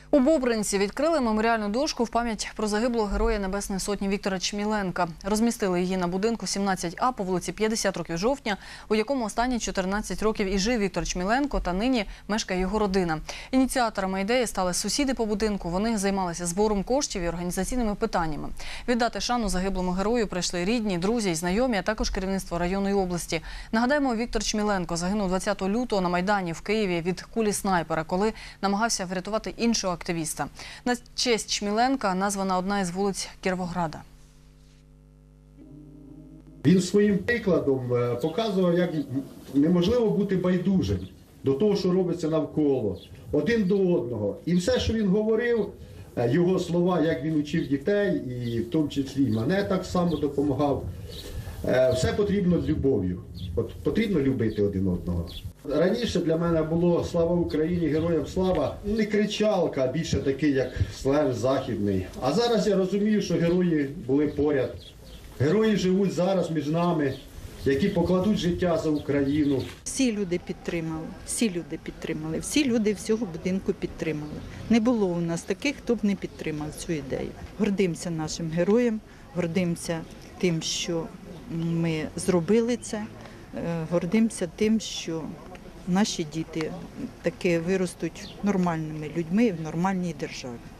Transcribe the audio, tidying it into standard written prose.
У Бобринці відкрили меморіальну дошку в пам'ять про загиблого героя Небесної Сотні Віктора Чміленка. Розмістили її на будинку 17А по вулиці 50 років жовтня, у якому останні 14 років і жив Віктор Чміленко, та нині мешкає його родина. Ініціаторами ідеї стали сусіди по будинку. Вони займалися збором коштів і організаційними питаннями. Віддати шану загиблому герою прийшли рідні, друзі і знайомі, а також керівництво району і області. Нагадаємо, Віктор Чміленко загинув 20 лютого на Майдані в Києві від кулі снайпера, коли намагався врятувати іншого активіста. На честь Чміленка названа одна із вулиць Кіровограда. Він своїм прикладом показував, як неможливо бути байдужим до того, що робиться навколо, один до одного. І все, що він говорив, його слова, як він учив дітей, і в тому числі і мене так само допомагав, все потрібно з любов'ю. Потрібно любити один одного. Раніше для мене було «Слава Україні! Героям слава!» не кричалка, а більше такий, як сленг західний. А зараз я розумію, що герої були поряд. Герої живуть зараз між нами, які покладуть життя за Україну. Всі люди підтримали, всі люди всього будинку підтримали. Не було у нас таких, хто б не підтримав цю ідею. Гордимося нашим героям, гордимося тим, що ми зробили це, гордимося тим, що наші діти таки виростуть нормальними людьми в нормальній державі.